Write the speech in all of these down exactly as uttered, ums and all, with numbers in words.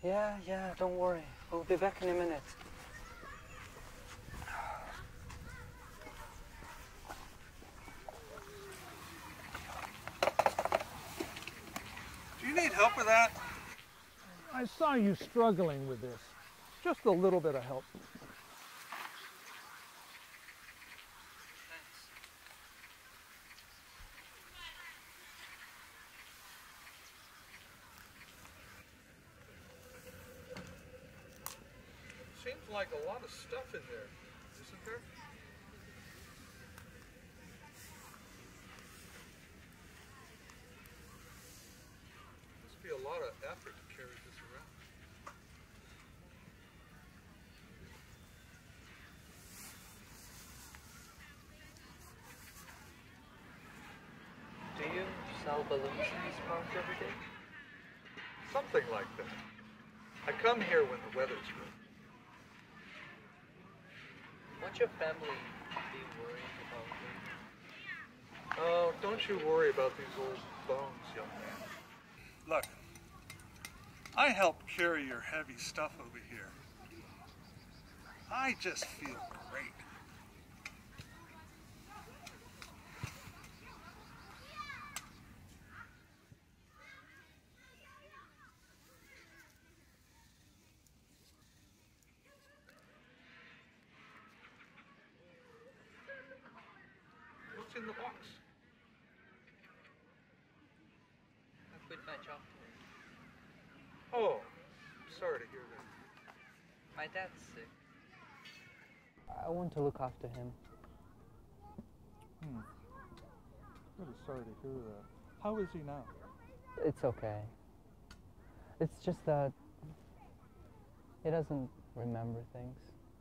Yeah, yeah, don't worry. We'll be back in a minute. Do you need help with that? I saw you struggling with this. Just a little bit of help. Seems like a lot of stuff in there, isn't there? Must be a lot of effort to carry this around. Do you sell balloons in these parks every day? Something like that. I come here when the weather's good. Won't your family be worried about you? Oh, don't you worry about these old bones, young man. Look, I help carry your heavy stuff over here. I just feel great. What's in the box? I quit my job. Oh, sorry to hear that. My dad's sick. I want to look after him. Hmm. Really sorry to hear that. How is he now? It's okay. It's just that he doesn't remember things.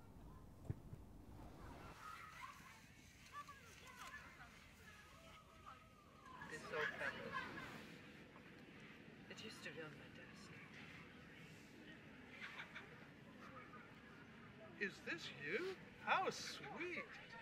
This old tablet. It used to be on my desk. Is this you? How sweet.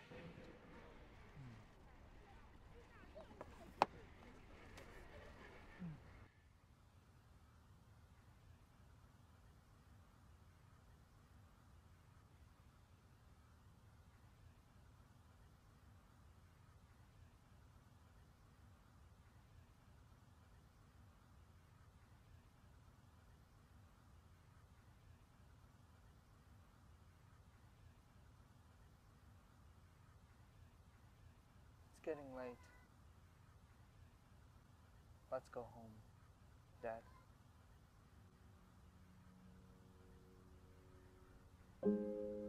It's getting late. Let's go home, Dad.